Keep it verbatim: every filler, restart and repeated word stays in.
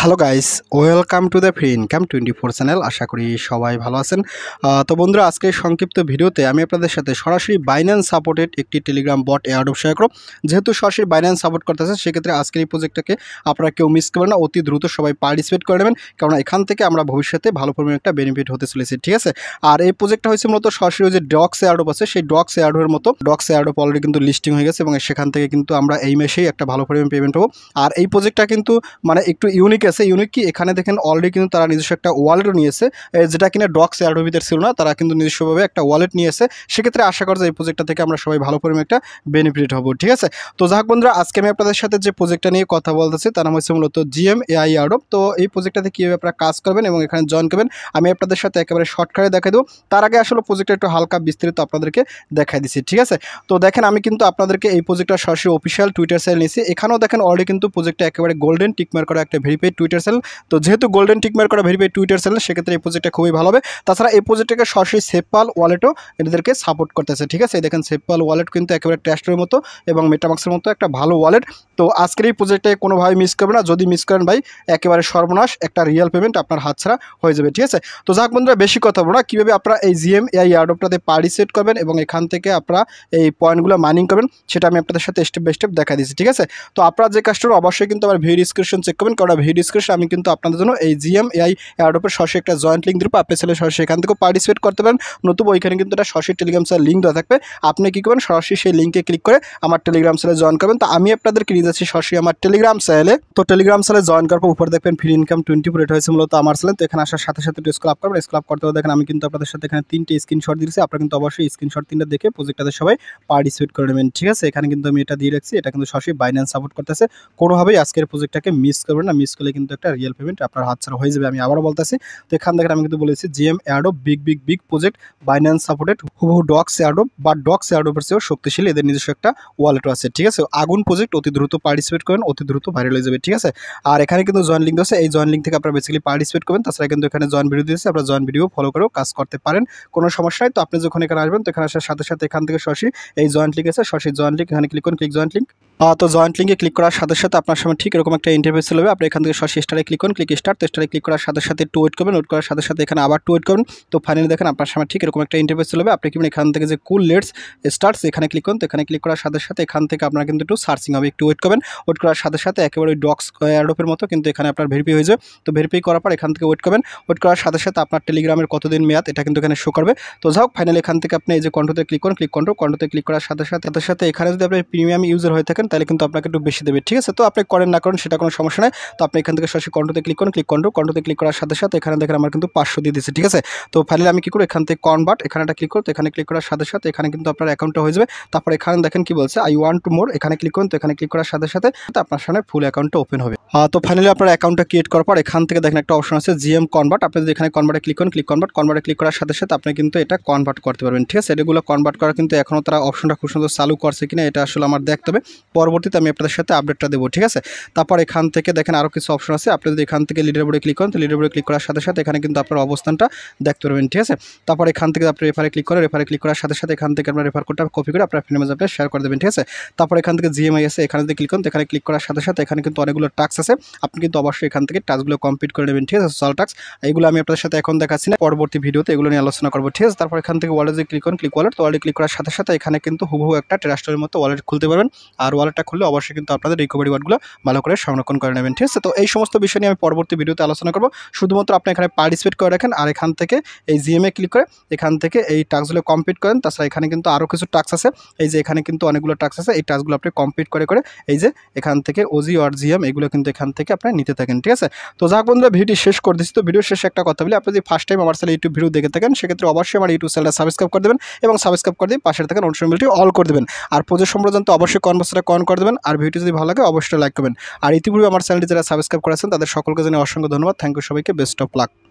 Hello guys, welcome to the free income twenty four channel. আশা করি সবাই ভালো আছেন। তো বন্ধুরা, আজকে সংক্ষিপ্ত ভিডিওতে আমি আপনাদের সাথে সরাসরি বাইন্যান্স সাপোর্টেড একটি টেলিগ্রাম বট এয়ারড্রপ শেয়ার করব। যেহেতু সরাসরি বাইন্যান্স সাপোর্ট করতেছে, সেক্ষেত্রে আজকের এই প্রজেক্টটাকে আপনারা কেউ মিস করবেন না, অতি দ্রুত সবাই পার্টিসিপেট করে নেবেন, কারণ এখান থেকে আমরা ভবিষ্যতে ভালো পরিমাণে একটা বেনিফিট হতে চলেছি, ঠিক আছে। আর এই প্রজেক্টটা হয়েছে মূলত সরাসরি যে ডক্স এয়ারড্রপ আছে, সেই ডক্স এয়ারড্রপের মতো ডক্স এয়ারড্রপ অলরেডি কিন্তু লিস্টিং হয়ে গেছে এবং সেখান থেকে কিন্তু আমরা এই মাসেই একটা ভালো পরিমাণ পেমেন্ট পাবো। আর এই প্রজেক্টটা কিন্তু মানে একটু ইউনিক আছে। ইউনিক কি, এখানে দেখেন অলরেডি কিন্তু তারা নিজস্ব একটা ওয়ালেটও নিয়েছে, যেটা কিনা ডক্স এয়ারড্রপের ছিল না, তারা কিন্তু নিজস্বভাবে একটা ওয়ালেট নিয়েছে। সেক্ষেত্রে আশা করা যায় এই প্রজেক্টটা থেকে আমরা সবাই ভালো পরিমাণে একটা বেনিফিট হবো, ঠিক আছে। তো যাক বন্ধুরা, আজকে আমি আপনাদের সাথে যে প্রজেক্টটা নিয়ে কথা বলতেছি তার নাম হচ্ছে মূলত জিএম এআই এয়ারড্রপ। তো এই প্রজেক্টটাতে কীভাবে আপনারা কাজ করবেন এবং এখানে জয়েন করবেন আমি আপনাদের সাথে একেবারে শর্টকাটে দেখাই দেবো। তার আগে আসলে প্রজেক্টটা একটু হালকা বিস্তারিত আপনাদেরকে দেখাই দিচ্ছি, ঠিক আছে। তো দেখেন, আমি কিন্তু আপনাদেরকে এই প্রজেক্টটা সরাসরি অফিসিয়াল টুইটার চ্যানেল নিয়েছি। এখানেও দেখেন অলরেডি কিন্তু প্রজেক্টটা একেবারে গোল্ডেন টিকমার্ক করা একটা ভেরিফাইড টুইটার চ্যানেল। তো যেহেতু গোল্ডেন টিকমার্ক করা ভেরিফাইড টুইটার চ্যানেল, সেক্ষেত্রে এই প্রজেক্টটা খুবই ভালো হবে। তাছাড়া এই প্রজেক্টটাকে সরাসরি সেফপাল ওয়ালেটও এদেরকে সাপোর্ট করতেছে, ঠিক আছে। দেখেন সেফপাল ওয়ালেট কিন্তু একেবারে ট্রাস্টের মতো এবং মেটামাক্সের মতো একটা ভালো ওয়ালেট। তো আজকের এই প্রজেক্টটাকে কোনোভাবে মিস করবে না। যদি মিস করেন ভাই, একেবারে সর্বনাশ, একটা রিয়েল পেমেন্ট আপনার হাতছাড়া হয়ে যাবে, ঠিক আছে। তো যাক বন্ধুরা, বেশি কথা বলবো না, কীভাবে আপনারা এই জিএম এআই এয়ারড্রপটাতে পার্টিসিপেট করবেন এবং এখান থেকে আপনারা এই পয়েন্টগুলো মাইনিং করবেন, সেটা আমি আপনাদের সাথে স্টেপ বাই স্টেপ দেখা দিচ্ছি, ঠিক আছে। তো আপনারা যে কাজটা অবশ্যই কিন্তু আমার ভিডিও ডিসক্রিপশন চেক করবেন, কারণ ভিডিও ডিসক্রিপশন আমি কিন্তু আপনাদের জন্য এই জিএম এআই এয়ারড্রপের সরাসরি একটা জয়েন্ট লিঙ্ক দেবো। আপনি চাইলে সরাসরি এখান থেকেও পার্টিসিপেট করতে পারেন, নতুবা ওইখানে কিন্তু একটা সরাসরি টেলিগ্রাম চ্যানেল লিঙ্ক দেওয়া থাকবে। আপনি কী করবেন, সরাসরি সেই লিঙ্কে ক্লিক করে আমার টেলিগ্রাম চ্যানেলে জয়েন করবেন। তো আমি আপনাদেরকে নিয়ে যাচ্ছি সরাসরি আমার টেলিগ্রাম চ্যানেলে। তো টেলিগ্রাম চ্যানেলে জয়েন করার পর উপরে দেখবেন ফ্রি ইনকাম টোয়েন্টি ফোর, এটা হয়েছে মূলত আমার চ্যানেল। তো এখানে আসার সাথে সাথে একটু স্ক্রল আপ করবেন। স্ক্রল আপ করতে দেখেন আমি কিন্তু আপনাদের সাথে এখানে তিনটে স্ক্রিনশট দিয়েছি। আপনারা কিন্তু অবশ্যই স্ক্রিনশট তিনটা দেখে প্রজেক্টটাতে সবাই পার্টিসিপেট করে নেবেন, ঠিক আছে। এখানে কিন্তু আমি এটা দিয়ে রাখছি, এটা কিন্তু সরাসরি বাইন্যান্স সাপোর্ট করতেছে। কোনোভাবেই আজকের প্রজেক্টটাকে মিস করবেন না, মিস করলে কিন্তু একটা রিয়েল পেমেন্ট আপনার হাতছাড়া হয়ে যাবে, আমি আবারও বলতেছি। তো এখান থেকে আমি কিন্তু বলেছি GM airdrop big big big project, Binance supported, হুবহু ডক্স এয়ারড্রপ বা ডক্স এয়ারড্রপের চেয়েও শক্তিশালী, এদের নিজস্ব একটা ওয়ালেটও আছে, ঠিক আছে। আগুন প্রজেক্ট, অতি দ্রুত পার্টিসিপেট করেন, অতি দ্রুত ভাইরাল হয়ে যাবে, ঠিক আছে। আর এখানে কিন্তু জয়েন লিঙ্ক আছে, এই জয়েন লিঙ্ক থেকে আপনারা বেসিক্যালি পার্টিসিপেট করবেন। তাছাড়া কিন্তু এখানে জয়েন ভিডিও দিয়েছে, আপনারা জয়েন ভিডিও ফলো করেও কাজ করতে পারেন, কোনো সমস্যা নাই। তো আপনি যখন এখানে আসবেন, তো এখানে আসার সাথে সাথে এখান থেকে সরাসরি এই জয়েন্ট লিঙ্ক আছে, সরাসরি জয়েন্ট লিঙ্ক এখানে ক্লিক করুন, ক্লিক জয়েন্ট লিঙ্ক। তো জয়েন্ট লিঙ্কে ক্লিক করার সাথে সাথে আপনার সামনে ঠিক এরকম একটা ইন্টারফেস চলে যাবে। আপনি এখান থেকে সরাসরি স্টারে ক্লিক করুন, ক্লিক স্টার্ট। তো স্টারে ক্লিক করার সাথে সাথে একটু ওয়েট করবেন, ওয়েট করার সাথে সাথে এখানে আবার টু ওয়েট করুন। তো ফাইনালি দেখেন আপনার সামনে ঠিক এরকম একটা ইন্টারফেস চলে যাবে। আপনি কি এখান থেকে যে কুল লেটস স্টার্টস এখানে ক্লিক করুন। তো এখানে ক্লিক করার সাথে সাথে এখান থেকে আপনার কিন্তু একটু সার্চিং হবে, একটু ওয়েট করবেন। ওয়েট করার সাথে সাথে একেবারে ডক্স এয়ারড্রপের মতো কিন্তু এখানে আপনার ভেরিফাই হয়ে যাবে। তো ভেরিফাই করার পর এখান থেকে ওয়েট করবেন। ওয়েট করার সাথে সাথে আপনার টেলিগ্রামের কতদিন মেয়াদ এটা কিন্তু এখানে শো করবে। তো যাই হোক, ফাইনালি এখান থেকে আপনি এই যে কন্ট্রোতে ক্লিক করুন, ক্লিক কন্ট্রো কন্ট্রোতে ক্লিক করার সাথে সাথে সাথে সাথে এখানে যদি আপনি প্রিমিয়াম ইউজার হয়ে থাকেন, তাহলে কিন্তু আপনাকে একটু বেশি দেবে, ঠিক আছে। তো আপনি করেন না করেন সেটা কোনো সমস্যা নেই। তো আপনি এখান থেকে সরাসরি কন্ট্রোতে ক্লিক করুন, ক্লিক কন্ট্রো কন্ট্রোতে ক্লিক করার সাথে সাথে এখানে দেখেন আমার কিন্তু পাঁচশো দিয়ে দিচ্ছে, ঠিক আছে। তো ফাইনালি আমি কি করি, এখান থেকে কনভার্ট এখানে একটা ক্লিক করতে, এখানে ক্লিক করার সাথে সাথে এখানে কিন্তু আপনার অ্যাকাউন্টটা হয়ে যাবে। তারপর এখানে দেখেন কি বলছে, আই ওয়ান্ট টু মোর, এখানে ক্লিক করুন। তো এখানে ক্লিক করার সাথে সাথে আপনার সামনে ফুল অ্যাকাউন্টটা ওপেন হবে। তো ফাইনালি আপনার অ্যাকাউন্টটা ক্রিয়েট করার পর এখান থেকে দেখেন একটা অপশন আছে জিএম কনভার্ট। আপনি যদি এখানে কনভার্টে ক্লিক করুন, ক্লিক কনভার্ট কনভার্টে ক্লিক করার সাথে সাথে আপনি কিন্তু এটা কনভার্ট করতে পারবেন, ঠিক আছে। এগুলো কনভার্ট করা কিন্তু এখনও তারা অপশনটা খুব সুন্দর চালু করছে কিনা এটা আসলে আমার দেখতে হবে, পরবর্তীতে আমি আপনাদের সাথে আপডেটটা দেবো, ঠিক আছে। তারপর এখান থেকে দেখেন আরও কিছু অপশন আছে। আপনি যদি এখান থেকে লিডার বোর্ডে ক্লিক করেন, তো লিডার বোর্ডে ক্লিক করার সাথে সাথে এখানে কিন্তু আপনার অবস্থানটা দেখতে পারবেন, ঠিক আছে। তারপর এখান থেকে আপনি রেফারে ক্লিক করেন, রেফারে ক্লিক করার সাথে সাথে এখান থেকে আপনার রেফার কোডটা কপি করে আপনার ফ্রেন্ডের মাঝে আপনি শেয়ার করে দেবেন, ঠিক আছে। তারপর এখান থেকে জিএমআই আছে, এখানে যদি ক্লিক করেন, এখানে ক্লিক করার সাথে সাথে এখানে কিন্তু অনেকগুলো টাস্ক আছে। আপনি কিন্তু অবশ্যই এখান থেকে টাস্কগুলো কমপ্লিট করে নেবেন, ঠিক আছে। সল টাস্ক এগুলো আমি আপনাদের সাথে এখন দেখাচ্ছি না, পরবর্তী ভিডিওতে এগুলো নিয়ে আলোচনা করবো, ঠিক আছে। তারপর এখান থেকে ওয়ালেটে ক্লিক করুন, ক্লিক ওয়ালেট। তো ওয়ালেটে ক্লিক করার সাথে সাথে এখানে কিন্তু হুবহু একটা ট্রাস্টের মতো ওয়ালেট খুলতে পারবেন। আর ওয়ালেটটা খুললে অবশ্যই কিন্তু আপনাদের রিকভারি ওয়ার্ডগুলো ভালো করে সংরক্ষণ করে নেবেন, ঠিক আছে। তো এই সমস্ত বিষয় নিয়ে আমি পরবর্তী ভিডিওতে আলোচনা করবো। শুধুমাত্র আপনি এখানে পার্টিসিপেট করে রাখেন আর এখান থেকে এই জিএমএ ক্লিক করে এখান থেকে এই টাস্কগুলো কমপ্লিট করেন। তাছাড়া এখানে কিন্তু আরও কিছু টাস্ক আছে, এই যে এখানে কিন্তু অনেকগুলো টাস্ক আছে, এই টাস্কগুলো আপনি কমপ্লিট করে করে এই যে এখান থেকে ওজি আর জিএম এগুলো কিন্তু এখান থেকে আপনি নিতে থাকেন, ঠিক আছে। তো যাক বন্ধুরা, ভিডিও শেষ করে দিচ্ছি। তো ভিডিও শেষে একটা কথা বলি, আপনি যদি ফার্স্ট টাইম আমার চ্যানেলে ইউটিউব ভিডিও দেখে থাকেন, সেক্ষেত্রে অবশ্যই আমার ইউটিউব চ্যানেলটা সাবস্ক্রাইব করে দেবেন এবং সাবস্ক্রাইব করে দিয়ে পাশে থাকেন নোটিফিকেশনটি অল করে দেবেন। আর প্রজেক্ট সম্পর্কে জানতে অবশ্যই কনভার্সটা কন করে দেবেন। আর ভিডিও যদি ভালো লাগে অবশ্যই লাইক করবেন। আর ইতিপূর্বে আমার চ্যানেলটি যারা সাবস্ক্রাইব করেছেন তাদের সকলকে জানিয়ে অসংখ্য ধন্যবাদ। থ্যাংক ইউ সবাইকে, বেস্ট অফ লাক।